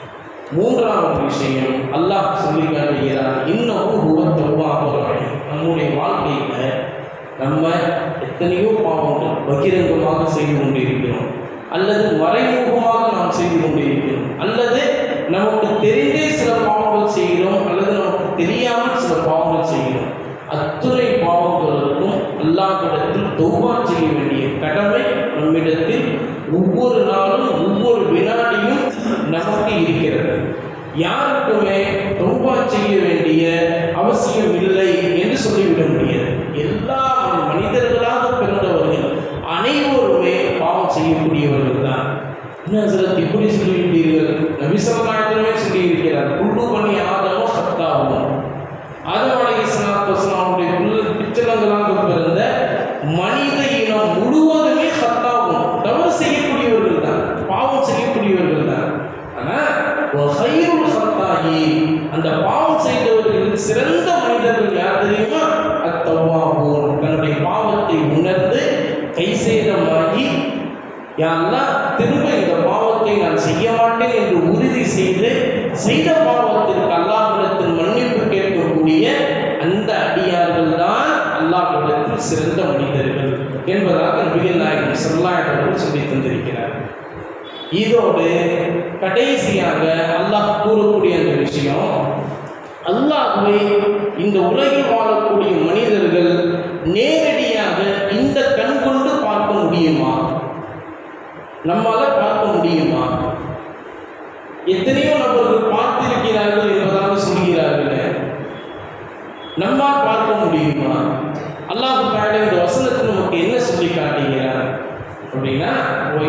மூன்றாவது விஷயம் அல்லாஹ் சொல்லி காட்டுகிறார், இன்னமும் ஹுவ தவ்வாபுர் ரஹீம். நம்முடைய வாழ்க்கையில் நம்ம எத்தனையோ பாவங்கள் பகிரங்கமாக செய்து கொண்டிருக்கிறோம், அல்லது மறைமுகமாக நாம் செய்து கொண்டிருக்கிறோம், அல்லது நமக்கு தெரிந்தே சில பாவங்கள் செய்கிறோம், அல்லது நமக்கு தெரியாமல் சில பாவங்கள் செய்கிறோம். அத்துணை பாவங்களுக்கும் அல்லாஹ்விடத்தில் தௌபா செய்ய வேண்டிய கடமை நம்மிடத்தில் ஒவ்வொரு நாளும் ஒவ்வொரு வினாடியும் நமக்கு இருக்கிறது. யாருக்குமே தௌபா செய்ய வேண்டிய அவசியம் இல்லை என்று சொல்லிவிட முடியாது. எல்லா மனிதர்களாக பிறந்தவர்கள் அனைவருமே பாவம் செய்யக்கூடியவர்கள் தான். இன்னும் இப்படி சொல்லிவிட்டீர்கள், நபி ஸல்லல்லாஹு அலைஹி வஸல்லம் சொல்லியிருக்கிறார், குல்லு பனி ஆதமோ ஸத்தாவும். ஆதம் அலைஹிஸ்ஸலாத்து வஸலாமுடைய பிச்சலங்களாக பிறந்த மனித இனம் முழுவதுமே ஸத்தாவும், தவறு செய்யக்கூடியவர்கள் தான், பாவம் செய்யக்கூடியவர்கள் தான். ஆனால் வஹைருல் ஸத்தாயீன், அந்த பாவம் செய்தவர்கள் சிறந்த மனிதர்கள் யார் தெரியுமா? அத்தவ்வாபூன், தன்னுடைய பாவத்தை உணர்ந்து கை சேதமாகி யா அல்லாஹ் திரும்ப இந்த பாவத்தை நான் செய்ய மாட்டேன் என்று உறுதி செய்து செய்த பாவத்திற்கு அல்லாஹ்விடத்தில் மன்னிப்பு கேட்கக்கூடிய அந்த அடியார்கள் தான் அல்லாஹ்விடத்தில் சிறந்த மனிதர்கள் என்பதாக நபிகள் நாயகம் ஸல்லல்லாஹு அலைஹி வஸல்லம் சொல்லி தந்திருக்கிறார். இதோடு கடைசியாக அல்லாஹ் கூறக்கூடிய அந்த விஷயம், அல்லாஹ்வை இந்த உலகில் வாழக்கூடிய மனிதர்கள் நேரடியாக இந்த கண் கொண்டு பார்க்க முடியுமா? நம்மால பார்க்க முடியுமா? எத்தனையோ நபர்கள் பார்த்திருக்கிறார்கள் என்பதாக சொல்கிறார்கள். நம்மால் பார்க்க முடியுமா? அல்லாஹ் தஆலா இந்த வசனத்தில் நமக்கு என்ன சொல்லி காட்டுகிறார் அப்படின்னா,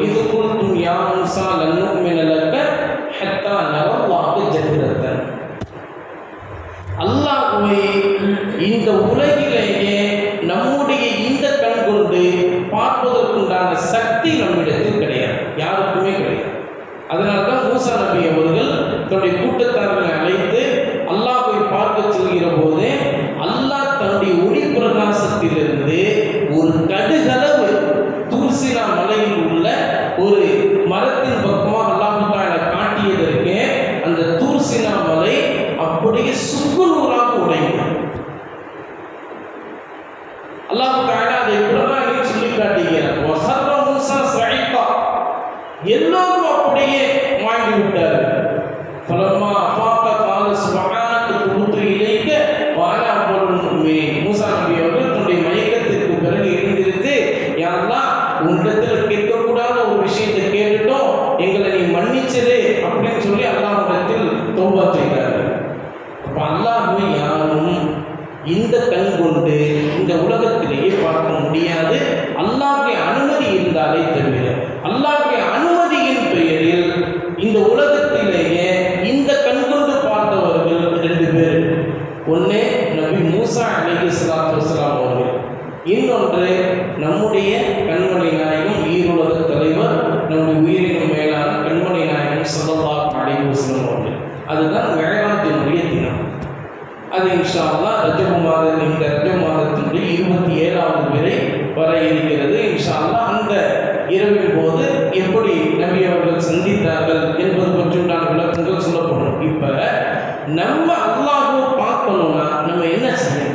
தஆலா அதை குர்ஆனில் சொல்லி காட்டுகிறார். வஹர்ர மூஸா ஸஈகா, எல்லோரும் அப்படியே மாய்ந்து விட்டார்கள். ஃபலம்மா அஃபாக கால சுப்ஹானக துபுது இலைக வ அனா அவ்வலுல் முஃமினீன். மூஸா நபி அவர்கள் தன்னுடைய மயக்கத்திற்கு பிறகு எழுந்திருந்து, யா அல்லாஹ், உன்னிடத்தில் கேட்கக்கூடாத ஒரு விஷயத்தை கேட்டுட்டோம், எங்களை நீ மன்னிச்சிரு அப்படின்னு சொல்லி அல்லாஹ்விடத்தில் தௌபா செய்தார்கள். அப்ப அல்லாஹ்வை யாரும் இந்த கண் கொண்டு இந்த உலகத்திலேயே பார்க்க முடியாது, அல்லாஹ்வுடைய அனுமதி இருந்தாலே தவிர. அல்லாஹ்வுடைய அனுமதியின் பெயரில் இந்த உலகத்திலேயே இந்த கண் கொண்டு பார்த்தவர்கள் 2 பேர். ஒன்று நபி மூசா அலைஹிஸ்ஸலாத்து வஸ்ஸலாம் அவர்கள், இன்னொன்று நம்முடைய கண்மணி நாயகம், ஈருலக தலைவர், நம்முடைய உயிரினும் மேலான கண்மணி நாயகம் ஸல்லல்லாஹு அலைஹி வஸல்லம் அவர்கள். அதுதான் மிஅராஜினுடைய தினம். அது இன்ஷா அல்லாஹ் ரஜப மாதம், இந்த ரஜப மாதத்தினுடைய 27வது வரை வர இருக்கிறது. இன்ஷா அல்லாஹ் அந்த இரவின் போது எப்படி நபி அவர்கள் சந்தித்தார்கள் என்பது பற்றி நான் விளக்கங்கள் சொல்லப்படும். இப்ப நம்ம அல்லாஹ்வை பார்க்கணும்னா நம்ம என்ன செய்யணும்?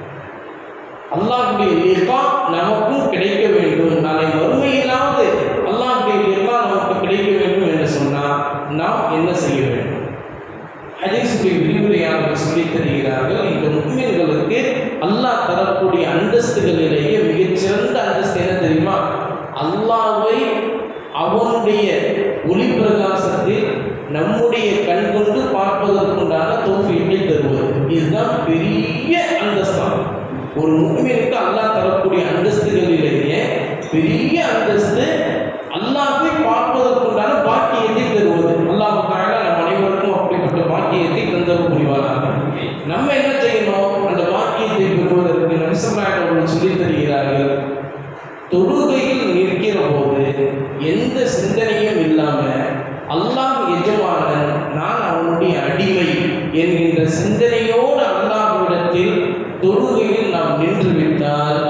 அல்லாஹ்வுடைய லிகா நமக்கும் கிடைக்க வேண்டும், நாளை மறுமையிலாவது அல்லாஹ்வுடைய லிகா நமக்கு கிடைக்க வேண்டும் என்று சொன்னால் நாம் என்ன செய்ய வேண்டும்? ஹதீஸுடைய விரிவுரையாளர்கள் சொல்லித் தருகிறார்கள், இந்த முஃமின்களுக்கு அல்லாஹ் தரக்கூடிய அந்தஸ்துகளிலேயே மிகச்சிறந்த அந்தஸ்து என்ன தெரியுமா? அல்லாஹ்வை அவனுடைய ஒளி பிரகாசத்தில் நம்முடைய கண் கொண்டு பார்ப்பதற்குண்டான தௌஃபீக்கை தருவது. இதுதான் பெரிய அந்தஸ்தான். ஒரு முஃமினுக்கு அல்லாஹ் தரக்கூடிய அந்தஸ்துகளிலேயே பெரிய அந்தஸ்து அல்லாஹ்வை பார்ப்பதற்குண்டான பாக்கியத்தை தருவது. அல்லாஹ் தஆலா நம் அனைவருக்கும் அப்படிப்பட்ட பாக்கியத்தை தந்தருள் புரிவானாக. நம்ம என்ன செய்யணும்? அந்த பாக்கியத்தை பெறுவதற்கு நபி ஸல்லல்லாஹு அலைஹி வஸல்லம் சொல்லித் தருகிறார்கள், தொழுகையில் நிற்கிற போது எந்த சிந்தனையும் இல்லாம அல்லாஹ் எஜமானன், நான் அவனுடைய அடிமை என்கின்ற சிந்தனையோடு அல்லாஹ்விடத்தில் தொழுகையில் நாம் நின்று விட்டால்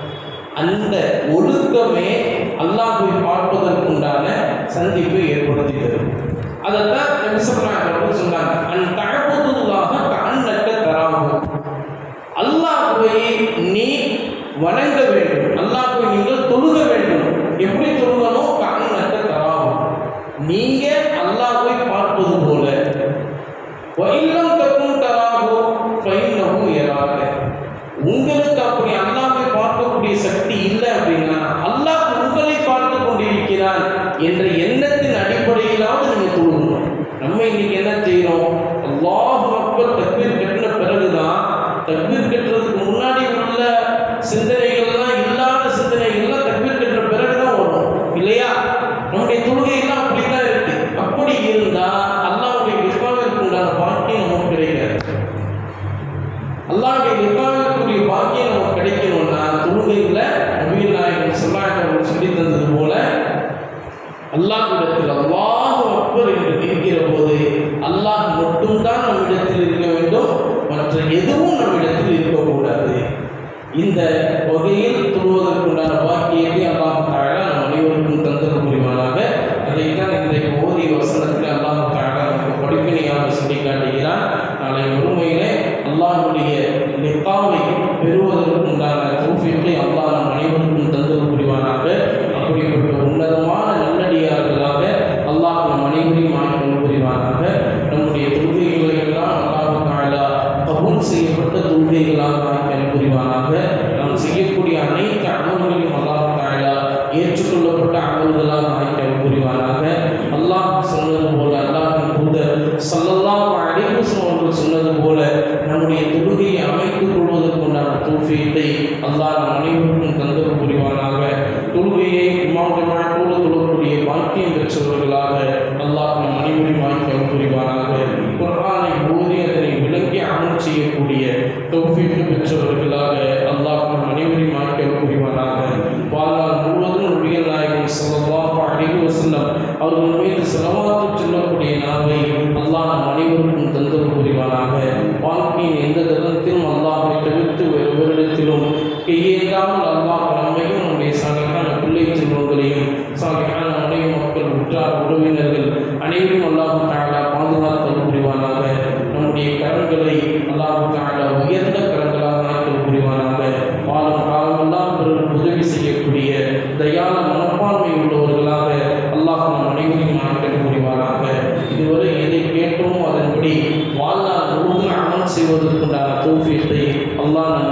அந்த ஒழுக்கமே அல்லாஹ்வை பார்ப்பதற்குண்டான சந்திப்பை ஏற்படுத்தி தரும். அதைத்தான் நபி ஸல்லல்லாஹு அலைஹி வஸல்லம் சொன்னாங்க, அன் தஅபுதுல்லாஹ கஅன்னக தராஹு. அல்லாஹ்வை நீ வணங்க வேண்டும், அல்லாஹ்வை நீங்கள் தொழுக வேண்டும். எப்படி தொழுகணும்? கஅன்னக தராஹு, நீங்க அல்லாஹ்வை பார்ப்பது போல. வ இல்லம் தகுன் தராஹு ஃபைன்னஹு யராக. உங்களுக்கு அப்படி அல்லாஹ்வை பார்க்கக்கூடிய சக்தி இல்லை அப்படின்னா அல்லாஹ் உங்களை பார்த்து கொண்டிருக்கிறான் என்ற எண்ணத்தின் அடிப்படையிலாவது நீங்க தொழுகணும். நம்ம இன்னைக்கு என்ன செய்யறோம்? அல்லாஹு அக்பர் தக்பீர் கட்டின பிறகுதான், தக்பீர் கட்டுறதுக்கு முன்னாடி உள்ள சிந்தனைகள்லாம் இல்லாத சிந்தனைகள்லாம் தக்பீர் கட்டுற பிறகுதான் வரும் இல்லையா? நம்முடைய தொழுகையெல்லாம் அப்படிதான் இருக்கு. அப்படி இருந்தா அல்லாஹ்வுடைய லிகாவிற்கு உண்டான பாக்கியம் நமக்கு கிடைக்காது. அல்லாஹ்வுடைய லிகாவிற்குரிய பாக்கியம் நமக்கு கிடைக்கணும்னா தொழுகையில் நபிகள் நாயகம் ஸல்லல்லாஹு அலைஹி வஸல்லம் சொல்லி தந்தது போல அல்லாஹ்விடத்தில் அல்லாஹு அக்பர் என்று நிற்கிற போது அல்லாஹ் மட்டும்தான் நம்மிடத்தில் இருக்க வேண்டும், மற்ற எதுவும் நம்மிடத்தில் இருக்கக்கூடாது. இந்த வகையில் தொழுவதற்குண்டான பாக்கியத்தை அல்லாஹ் தஆலா நம் அனைவருக்கும் தந்தருள் புரிவானாக. அதைத்தான் இன்றைக்கு ஓதிய வசனத்தில் அல்லாஹ் தஆலா நமக்கு படிப்பினையாக சொல்லி காட்டுகிறான். நாளை மறுமையிலே அல்லாஹ்வுடைய லிகாவை பெறுவதற்குண்டான தௌஃபீக்கை அல்லாஹ் நம் அனைவருக்கும் தந்தருள் புரிவானாக. அப்படிப்பட்ட உன்னதமான நல்லடியார்களாக அல்லாஹ் நம் அனைவரையும் ஆக்கிரமிப்பு புரிவானாக. நம்முடைய தொழுகைகளை எல்லாம் அல்லாஹ் தஆலா கபூல் செய்யப்பட்ட தொழுகைகளாக ஆக்கிரமிப்பு புரிவானாக. நாம் செய்யக்கூடிய அனைத்து அமல்களையும் அல்லாஹ் தஆலா ஏற்றுக்கொள்ளப்பட்ட அமல்களாக ஆக்கிரமிப்பு புரிவானாக. அல்லாஹ் சொன்னது போல, அல்லாஹ்வின் தூதர் ஸல்லல்லாஹு அலைஹி வஸல்லம் அவர்கள் சொன்னது போல நம்முடைய தொழுகையை அமைத்துக் கொள்வதற்குண்டான தௌஃபீக்கை அல்லாஹ் நம் அனைவருக்கும் தந்தருள் புரிவானாக. தொழுகையை இமாம் ஜமாஅத்தோடு தொழக்கூடிய பாக்கியம் பெற்றவர்களாக அல்லாஹ் நம் அனைவரையும் ஆக்கிரமிப்பு புரிவானாக. குர்ஆனை ஓதி அதனை விளங்கி அமல் செய்யக்கூடிய தௌஃபீக் பெற்றவர்களாக அல்லாஹ் நம் அனைவரையும் ஆக்கிரமிப்பு புரிவானாக. வாழ்நாள் முழுவதும் நபிகள் நாயகம் ஸல்லல்லாஹு அலைஹி வஸல்லம் அவர்கள் மீது ஸலவாத்து சொல்லக்கூடிய நாவை அல்லாஹ் நம் அனைவருக்கும் தந்தருள் புரிவானாக. வாழ்க்கையின் எந்த தருணத்திலும் அல்லாஹ்வை தவிர்த்து வேறிடத்திலும் கையேந்தாமல் அல்லாஹ் நம்மையும் நம்முடைய சாலிஹான பிள்ளை செல்வங்களையும் சாலிஹான மனைவி மக்கள் உற்றார் உறவினர்கள் அனைவரும் அல்லாஹ் தஆலா பாதுகாத்தல் புரிவானாக. நம்முடைய கரங்களை அல்லாஹ் தஆலா உயர்ந்த கரங்களாக ஆக்கல் புரிவானாக. வாழும் காலமெல்லாம் அல்லாஹ்